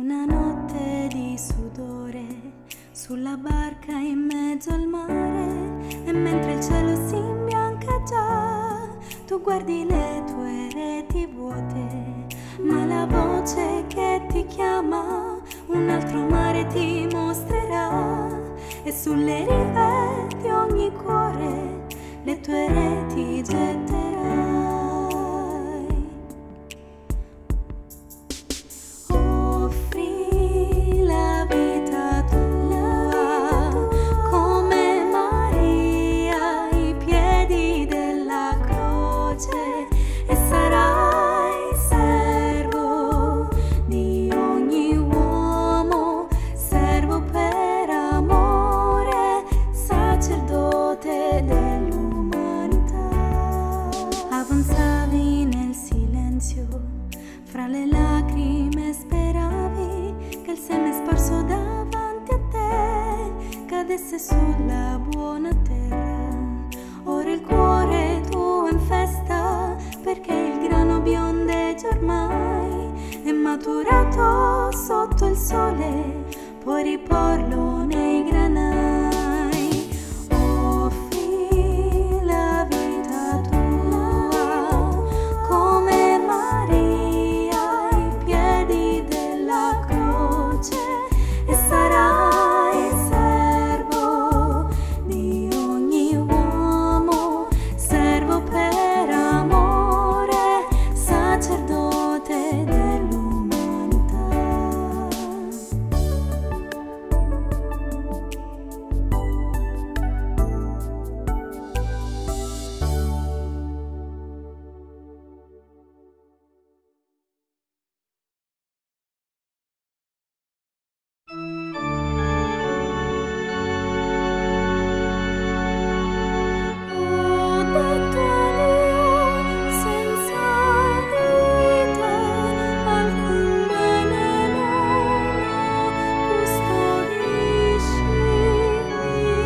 Una notte di sudore sulla barca in mezzo al mare, e mentre il cielo si imbianca già, tu guardi le tue reti vuote, ma la voce che ti chiama un altro mare ti mostrerà, e sulle rive di ogni cuore le tue reti getterai. Offri la vita tua come Maria ai piedi della croce, e sarai servo di ogni uomo, servo per amore, sacerdote dell'umanità. Avanzavi nel silenzio, fra le lacrime speravi che il seme sparso davanti a te cadesse sulla buona terra. Ora il cuore tuo è in festa, perché il grano biondeggia ormai, è maturato sotto il sole, puoi riporlo nei granai. Offri la vita tua come Maria ai piedi della croce, e sarai servo di ogni uomo, servo per amore, sacerdote dell'umanità. Ho detto addio senza vita, alcun bene non custodisci.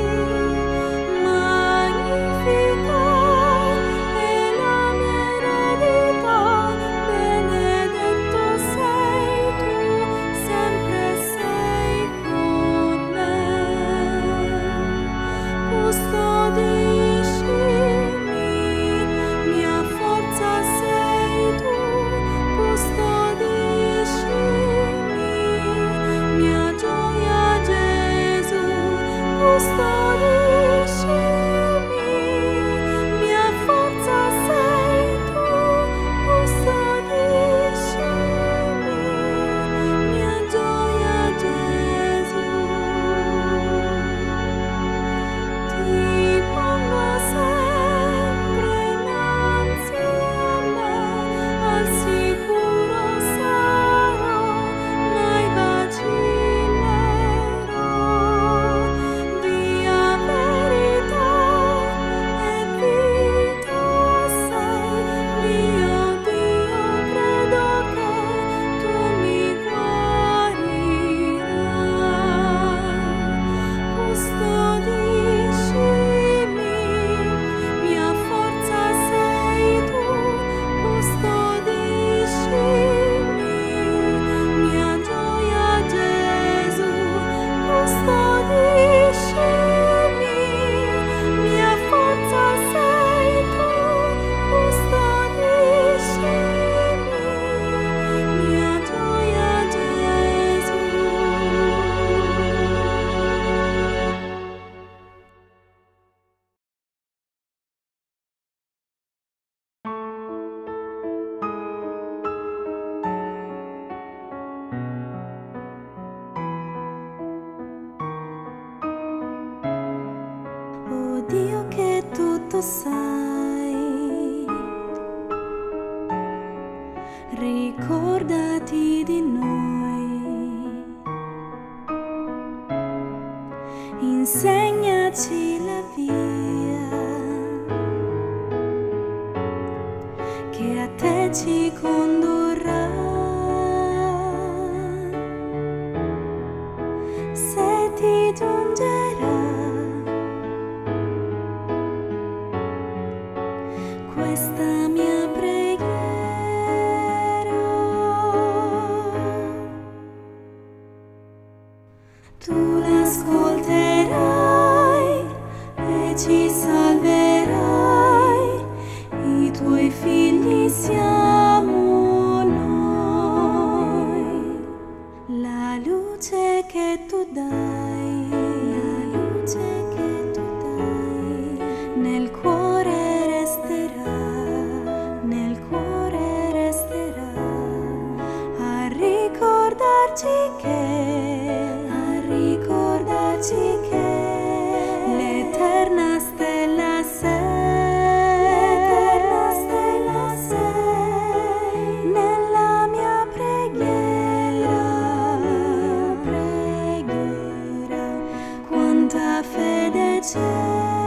Magnifica è la mia eredità, benedetto sei tu, sempre sei con me. Custodiscimi, mia forza sei tu, custodiscimi, mia gioia Gesù, custodiscimi, mia forza sei tu, custodiscimi, mia gioia Gesù. Ti pongo sempre innanzi a me, al sicuro sarò, mai vacillerò. Via verità e vita sei, mio Dio, credo che tu mi guarirai. Custodiscimi, mia forza sei tu, custodiscimi, mia gioia Gesù, custodiscimi, mia forza sei tu, custodiscimi, mia gioia Gesù. Oh Dio che tutto sai, ricordati di noi, insegnaci la via che a te ci condurrà. Se ti giungerà questa mia preghiera, ci salverai, i tuoi figli siamo noi, la luce che tu dai, la luce che tu dai, nel cuore resterà, nel cuore resterà, a ricordarci che l'eterna stella sei, nella mia preghiera, quanta fede c'è.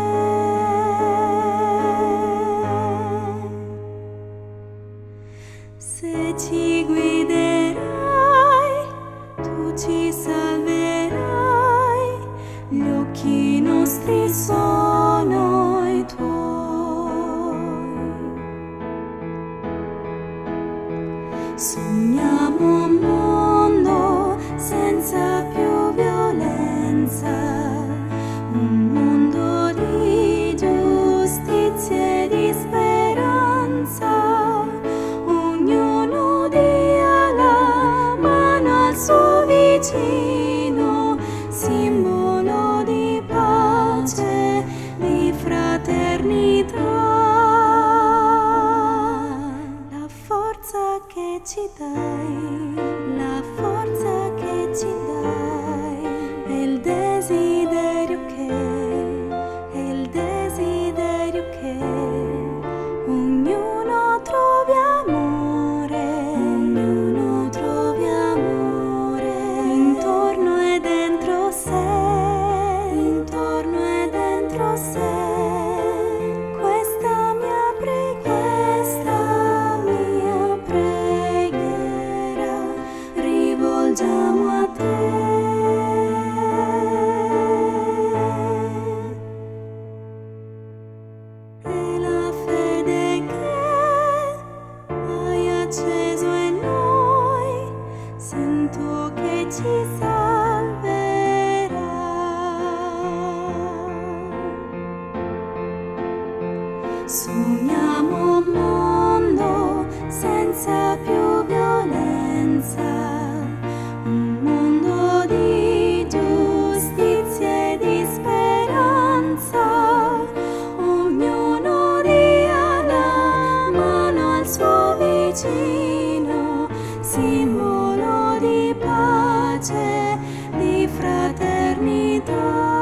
Se ci guiderai, tu ci salverai, gli occhi nostri sono i tuoi. Sogniamo un mondo senza più violenza, un mondo di giustizia e di speranza. Ognuno dia la mano al suo vicino, simbolo di pace, di fraternità. La forza che ci dai, la forza che ci dai, è il desiderio che ognuno trovi amore, intorno e dentro sé, intorno e dentro sé. Questa mia preghiera rivolgiamo a te. E la fede che hai acceso in noi, sento che ci salverà. Sogniamo un mondo senza più violenza, un mondo di giustizia e di speranza. Ognuno dia la mano al suo vicino, simbolo di pace, di fraternità.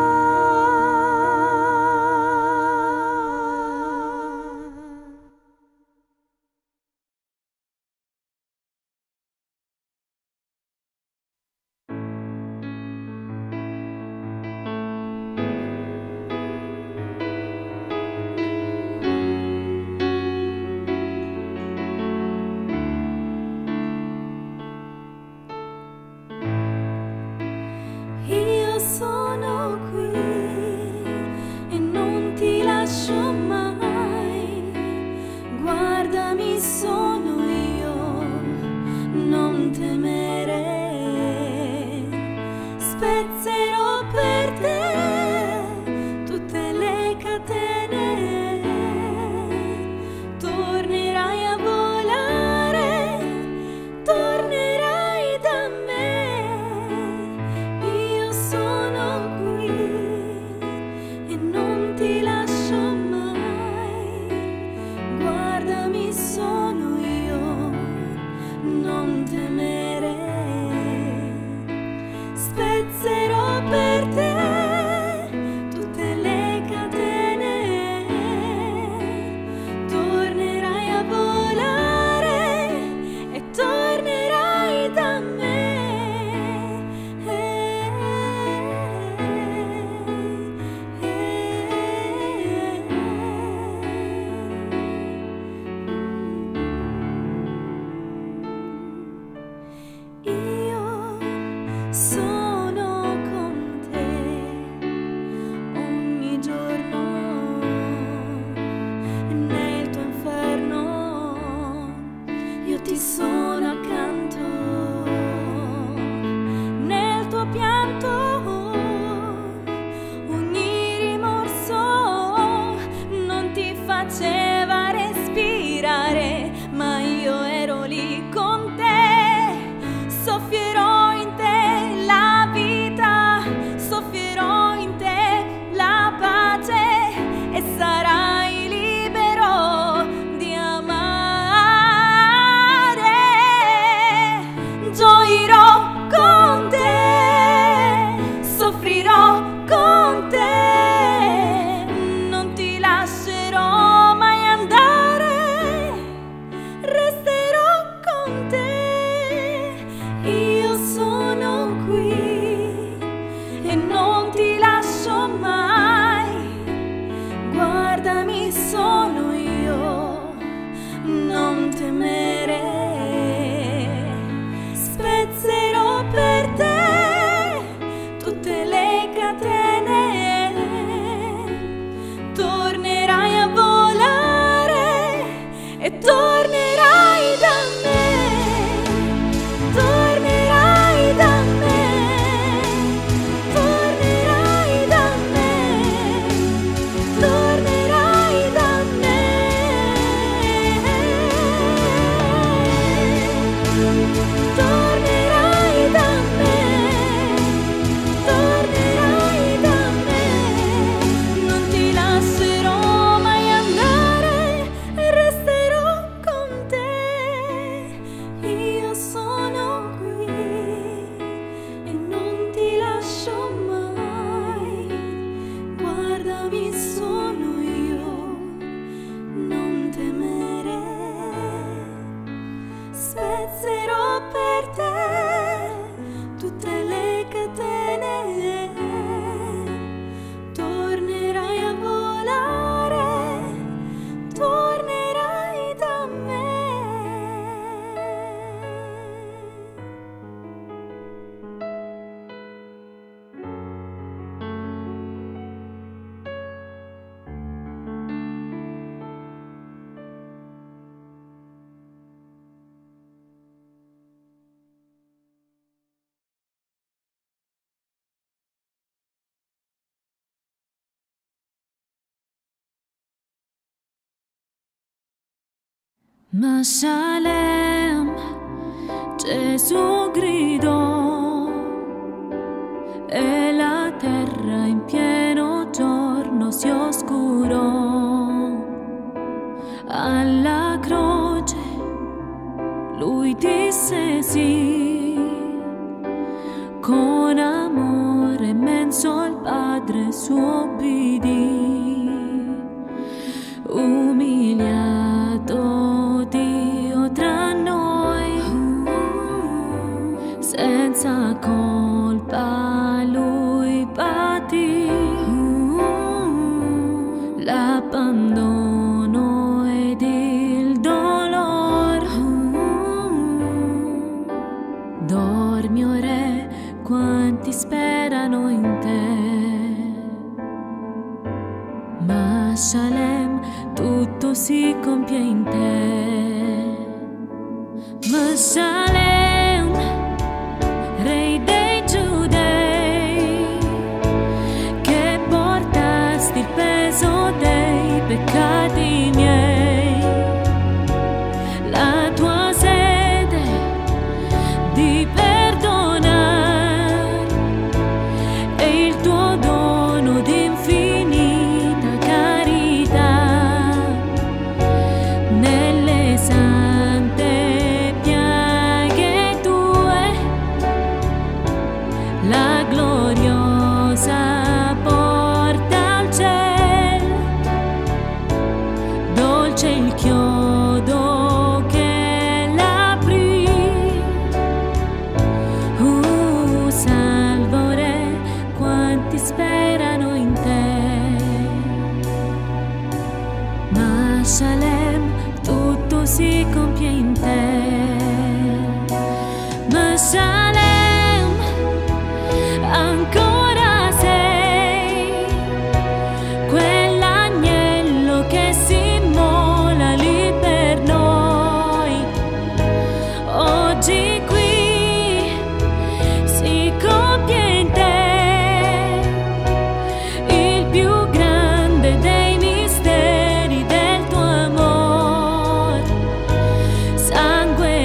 guardami, sono io, non temere. Spezzerò per te tutte le catene, tornerai a volare e tornerai da me, tornerai da me, tornerai da me, tornerai da me, tornerai da me, tornerai da me, non ti lascerò mai andare e resterò con te. Io sono qui e non ti lascio mai. Guardami, sono io, non temere. Spezzerò per te tutte le catene, tornerai a volare, tornerai da me. Ma Shalem, Gesù gridò, e la terra in pieno giorno si oscurò. Alla croce lui disse sì, con amore immenso al Padre suo obbedì. Umiliato Dio tra noi, senza colpa lui patì l'abbandono ed il dolore. Dormi, o Re, quanti sperano in te, ma Shalem tutto si compie in te. Ma Shalem, Re dei Giudei, che portasti il peso dei peccati miei, la tua sete di perdonare e il tuo dono di infinita carità, nelle sante piaghe tue, la gloriosa porta al cielo, dolce il chiodo che l'aprì. Salvo Re, quanti sperano in te, ma Shalem tutto si compie in te. Ma Shalem, ancora sei quell'agnello che si immola lì per noi. Oggi qui si compie in te il più grande dei misteri del tuo amor, sangue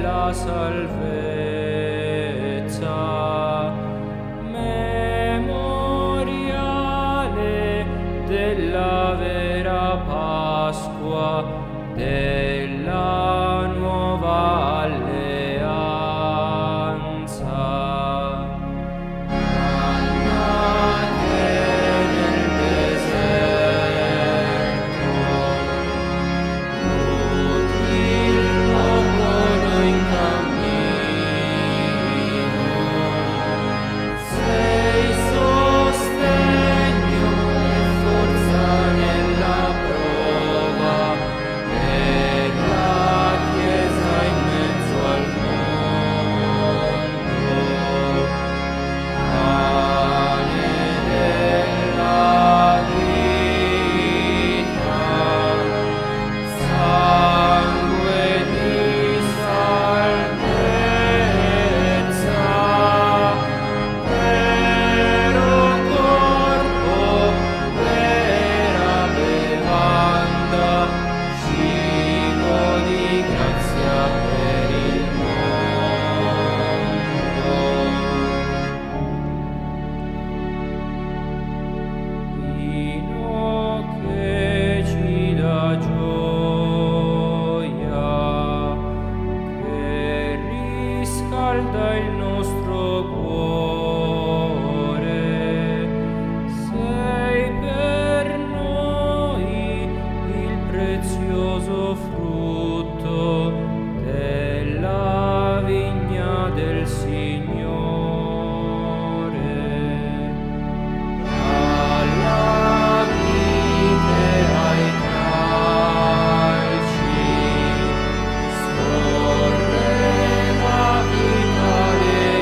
della salvezza, memoriale della vera Pasqua, della nuova alleanza. Mannate nel deserto, nutri il popolo in cammino, sei sostegno e forza nella prova, per la Chiesa in mezzo al mondo. Pane della vita, sangue di salvezza, vero corpo, vera bevanda, cibo di grazia per il mondo. Vino che ci dà gioia, che riscalda il nostro cuore, sei per noi il prezioso frutto della vigna del Signore. Alla vite ai calci scorre la vita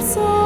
sole